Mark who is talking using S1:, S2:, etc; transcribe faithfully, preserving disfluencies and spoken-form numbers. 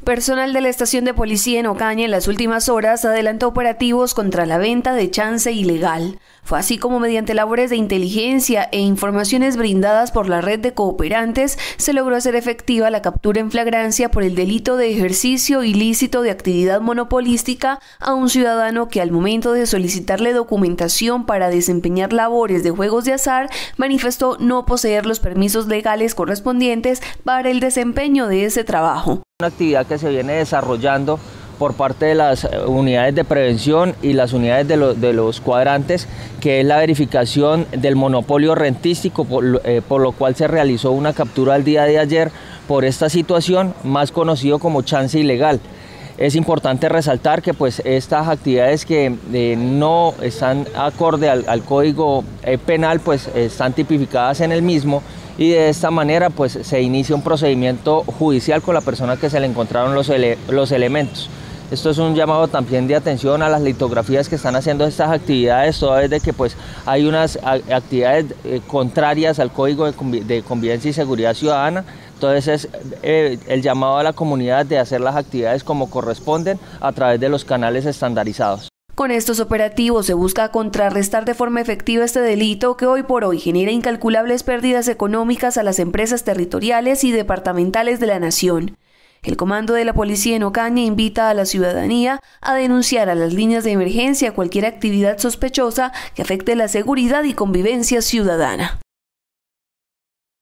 S1: Personal de la estación de policía en Ocaña en las últimas horas adelantó operativos contra la venta de chance ilegal. Fue así como mediante labores de inteligencia e informaciones brindadas por la red de cooperantes se logró hacer efectiva la captura en flagrancia por el delito de ejercicio ilícito de actividad monopolística a un ciudadano que al momento de solicitarle documentación para desempeñar labores de juegos de azar manifestó no poseer los permisos legales correspondientes para el desempeño de ese trabajo.
S2: Una actividad que se viene desarrollando por parte de las unidades de prevención y las unidades de, lo, de los cuadrantes, que es la verificación del monopolio rentístico, por, eh, por lo cual se realizó una captura el día de ayer por esta situación, más conocido como chance ilegal. Es importante resaltar que pues estas actividades que eh, no están acorde al, al Código eh, Penal pues están tipificadas en el mismo, y de esta manera pues se inicia un procedimiento judicial con la persona que se le encontraron los, ele los elementos. Esto es un llamado también de atención a las litografías que están haciendo estas actividades, toda vez de que pues hay unas actividades eh, contrarias al Código de, Convi de Convivencia y Seguridad Ciudadana. Entonces es eh, el llamado a la comunidad de hacer las actividades como corresponden a través de los canales estandarizados.
S1: Con estos operativos se busca contrarrestar de forma efectiva este delito que hoy por hoy genera incalculables pérdidas económicas a las empresas territoriales y departamentales de la nación. El comando de la policía en Ocaña invita a la ciudadanía a denunciar a las líneas de emergencia cualquier actividad sospechosa que afecte la seguridad y convivencia ciudadana.